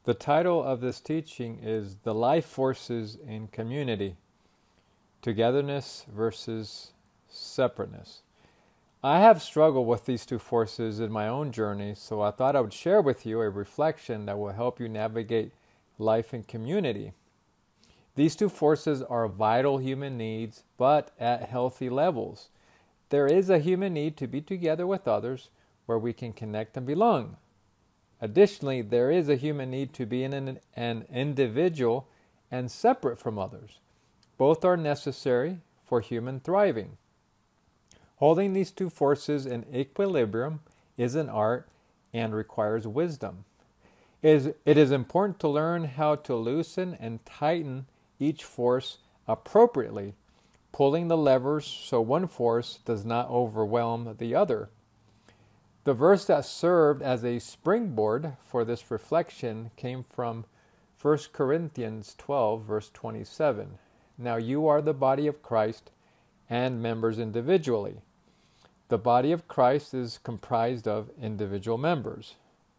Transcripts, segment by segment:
The title of this teaching is The Life Forces in Community, Togetherness versus Separateness. I have struggled with these two forces in my own journey, so I thought I would share with you a reflection that will help you navigate life in community. These two forces are vital human needs, but at healthy levels. There is a human need to be together with others where we can connect and belong. Additionally, there is a human need to be an individual and separate from others. Both are necessary for human thriving. Holding these two forces in equilibrium is an art and requires wisdom. It is important to learn how to loosen and tighten each force appropriately, pulling the levers so one force does not overwhelm the other. The verse that served as a springboard for this reflection came from 1 Corinthians 12, verse 27. Now you are the body of Christ and members individually. The body of Christ is comprised of individual members.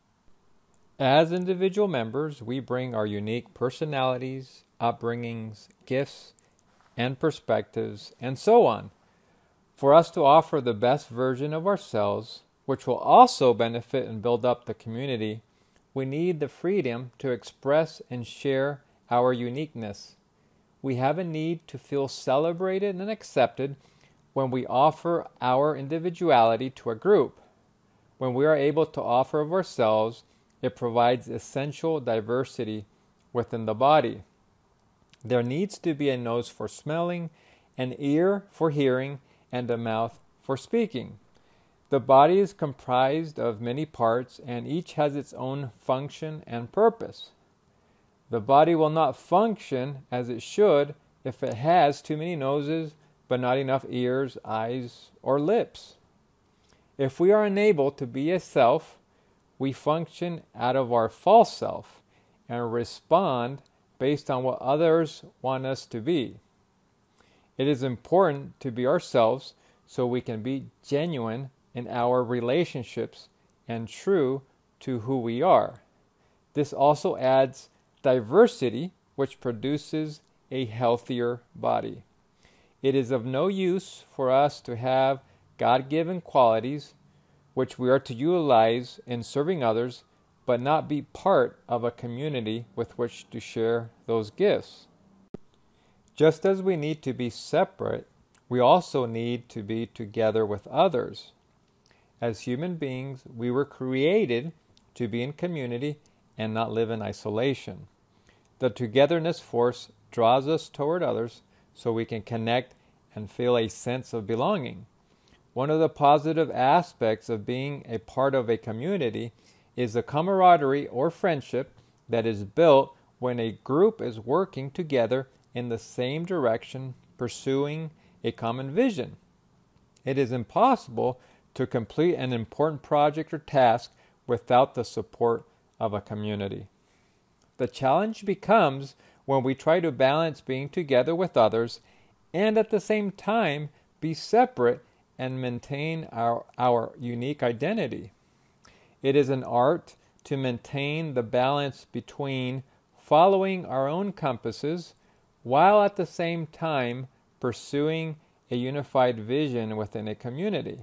As individual members, we bring our unique personalities, upbringings, gifts, and perspectives, and so on, for us to offer the best version of ourselves, which will also benefit and build up the community. We need the freedom to express and share our uniqueness. We have a need to feel celebrated and accepted when we offer our individuality to a group. When we are able to offer of ourselves, it provides essential diversity within the body. There needs to be a nose for smelling, an ear for hearing, and a mouth for speaking. The body is comprised of many parts, and each has its own function and purpose. The body will not function as it should if it has too many noses, but not enough ears, eyes, or lips. If we are unable to be a self, we function out of our false self and respond based on what others want us to be. It is important to be ourselves so we can be genuine in our relationships and true to who we are. This also adds diversity, which produces a healthier body. It is of no use for us to have God-given qualities, which we are to utilize in serving others, but not be part of a community with which to share those gifts. Just as we need to be separate, we also need to be together with others. As human beings, we were created to be in community and not live in isolation. The togetherness force draws us toward others so we can connect and feel a sense of belonging. One of the positive aspects of being a part of a community is the camaraderie or friendship that is built when a group is working together in the same direction, pursuing a common vision. It is impossible to complete an important project or task without the support of a community. The challenge becomes when we try to balance being together with others and at the same time be separate and maintain our unique identity. It is an art to maintain the balance between following our own compasses while at the same time pursuing a unified vision within a community.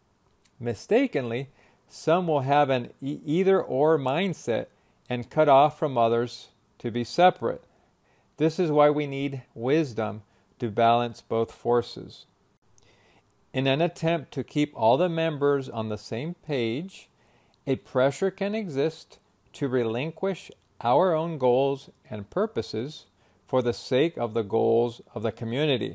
Mistakenly, some will have an either-or mindset and cut off from others to be separate. This is why we need wisdom to balance both forces. In an attempt to keep all the members on the same page, a pressure can exist to relinquish our own goals and purposes for the sake of the goals of the community.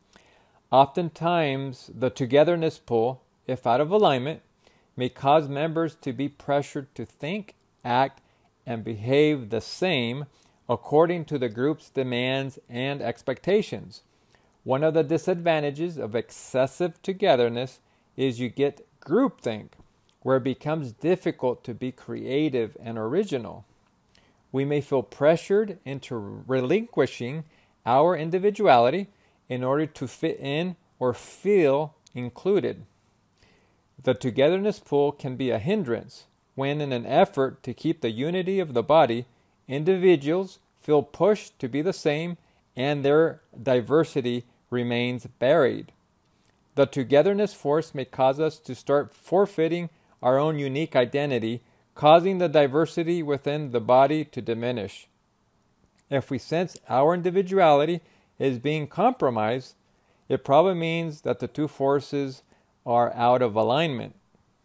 Oftentimes, the togetherness pull, if out of alignment, may cause members to be pressured to think, act, and behave the same according to the group's demands and expectations. One of the disadvantages of excessive togetherness is you get groupthink, where it becomes difficult to be creative and original. We may feel pressured into relinquishing our individuality in order to fit in or feel included. The togetherness pull can be a hindrance when, in an effort to keep the unity of the body, individuals feel pushed to be the same and their diversity remains buried. The togetherness force may cause us to start forfeiting our own unique identity, causing the diversity within the body to diminish. If we sense our individuality is being compromised, it probably means that the two forces are out of alignment.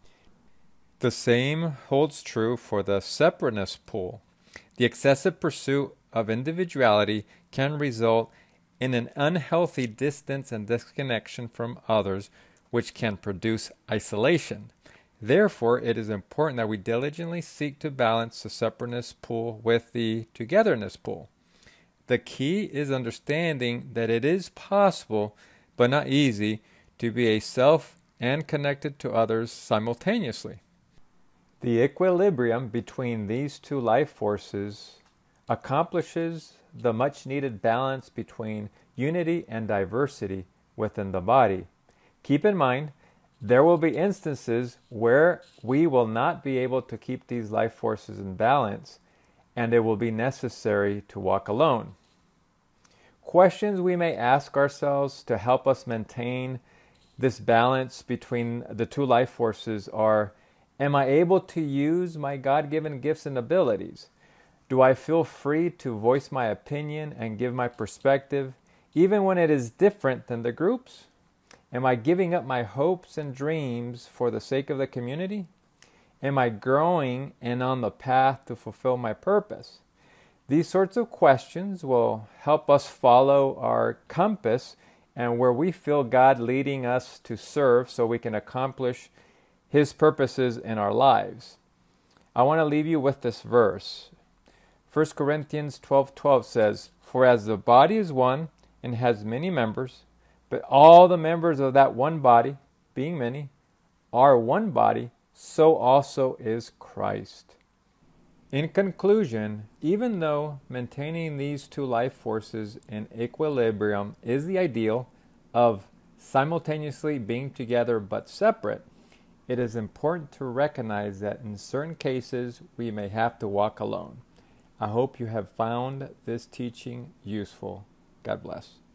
The same holds true for the separateness pull. The excessive pursuit of individuality can result in an unhealthy distance and disconnection from others, which can produce isolation. Therefore, it is important that we diligently seek to balance the separateness pull with the togetherness pull. The key is understanding that it is possible, but not easy, to be a self and connected to others simultaneously. The equilibrium between these two life forces accomplishes the much-needed balance between unity and diversity within the body. Keep in mind, there will be instances where we will not be able to keep these life forces in balance, and it will be necessary to walk alone. Questions we may ask ourselves to help us maintain this balance between the two life forces are, am I able to use my God-given gifts and abilities? Do I feel free to voice my opinion and give my perspective, even when it is different than the group's? Am I giving up my hopes and dreams for the sake of the community? Am I growing and on the path to fulfill my purpose? These sorts of questions will help us follow our compass and where we feel God leading us to serve so we can accomplish His purposes in our lives. I want to leave you with this verse. 1 Corinthians 12:12 says, "For as the body is one and has many members, but all the members of that one body, being many, are one body, so also is Christ." In conclusion, even though maintaining these two life forces in equilibrium is the ideal of simultaneously being together but separate, it is important to recognize that in certain cases we may have to walk alone. I hope you have found this teaching useful. God bless.